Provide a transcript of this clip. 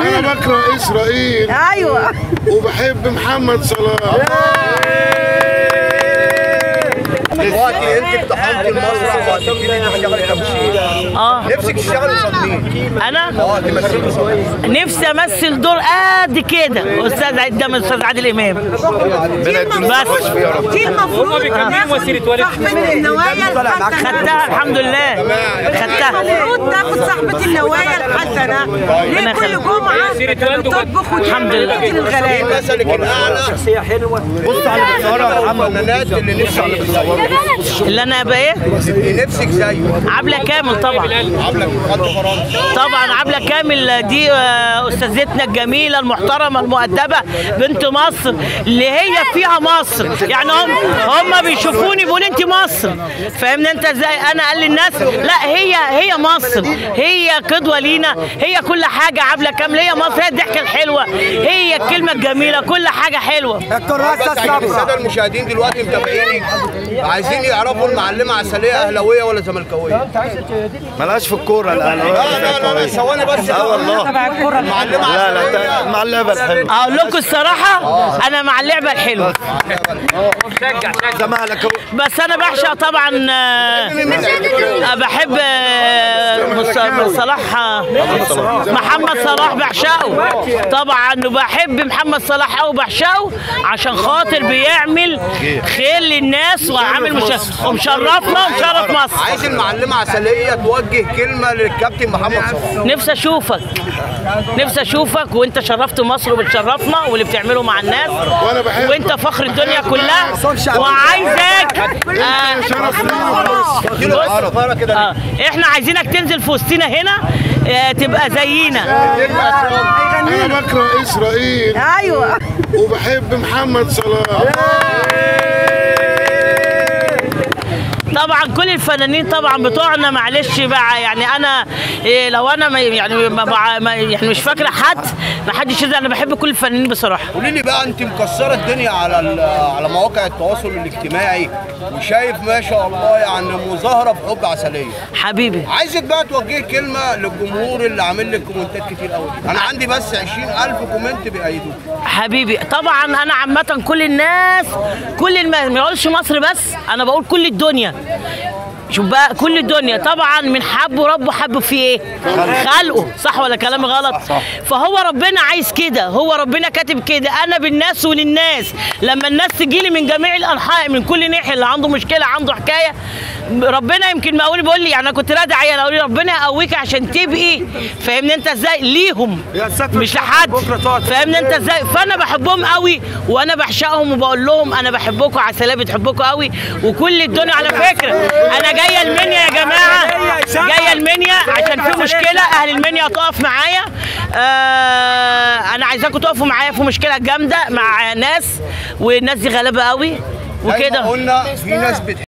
انا بكره اسرائيل. ايوه. وبحب محمد صلاح. دلوقتي انت اقتحمتي المسرح وهتبتدي تشتغلي تمثيل. نفسك تشتغلي قصاد مين؟ انا؟ تمثلي قصاد مين؟ نفسي امثل دور قد كده استاذ قدام الاستاذ عادل امام. بس دي المفروض صاحبة النوايا خدتها الحمد لله. خدتها. المفروض تاخد صاحبة النوايا الحسنة. ليه كل جمعة تطبخ الحمد لله. الغلابة. مثلك الاعلى شخصية حلوة. بص على الفنانات اللي نفسك تصوري. اللي انا ابقى ايه؟ نفسك زيه. عبلة كامل طبعا. عبلة خد فرنسا. طبعا عبلة كامل دي استاذتنا الجميله المحترمه المؤدبه بنت مصر اللي هي فيها مصر. يعني هم بيشوفوني بيقولوا انت مصر. فاهمني انت ازاي؟ انا قال للناس لا هي مصر، هي قدوه لينا، هي كل حاجه. عبلة كامل هي مصر، هي الضحكه الحلوه، هي الكلمه الجميله، كل حاجه حلوه. الساده المشاهدين دلوقتي متابعيني عايزين يعرفوا المعلمه عسليه اهلاويه ولا زملكاويه؟ مالهاش في الكوره الاهلاويه. لا ثواني بس. والله المعلمه عسليه. لا مع اللعبه الحلوه. اقول لكم الصراحه انا مع اللعبه الحلوه. زمالك. بس انا بعشق طبعا بحب صلاح، محمد صلاح بعشقه طبعا. وبحب محمد صلاح قوي بعشقه عشان خاطر بيعمل خير للناس وعامل ومشرفنا ومشرف مصر. عايز المعلمه عسليه توجه كلمه للكابتن محمد صلاح. نفسي اشوفك وانت شرفت مصر وبتشرفنا واللي بتعمله مع الناس وانت فخر الدنيا كلها. وعايزك احنا عايزينك تنزل في وسطنا هنا تبقى زينا. انا بكره اسرائيل. ايوه. وبحب محمد صلاح. طبعا كل الفنانين طبعا بتوعنا معلش بقى. يعني انا لو انا يعني مش فاكره حد، ما حدش يزعل. انا بحب كل الفنانين بصراحه. قولي لي بقى، انت مكسره الدنيا على مواقع التواصل الاجتماعي وشايف ما شاء الله يعني مظاهره بحب عسليه. حبيبي عايزك بقى توجهي كلمه للجمهور اللي عامل لك كومنتات كتير قوي. انا عندي بس 20,000 كومنت بيأيدوك. حبيبي طبعا انا عامه كل الناس ما بقولش مصر بس، انا بقول كل الدنيا. شوف بقى كل الدنيا طبعا من حبه ربه حبه فيه ايه؟ خلقه. صح ولا كلامي غلط؟ صح. فهو ربنا عايز كده، هو ربنا كاتب كده. انا بالناس وللناس. لما الناس تجيلي من جميع الانحاء من كل ناحيه، اللي عنده مشكله عنده حكايه، ربنا يمكن مقاولي بيقول لي يعني انا كنت راضي عيال اقول لي ربنا يقويك عشان تبقي فاهمني انت ازاي ليهم مش لحد. فاهمني انت ازاي؟ فانا بحبهم قوي وانا بعشقهم وبقول لهم انا بحبكم. عسليه بتحبكم قوي وكل الدنيا. على فكره انا جايه المنيا يا جماعه، جايه المنيا عشان في مشكله. اهل المنيا تقف معايا. انا عايزاكم تقفوا معايا في مشكله جامده مع ناس، والناس دي غلابه قوي وكده. قلنا في ناس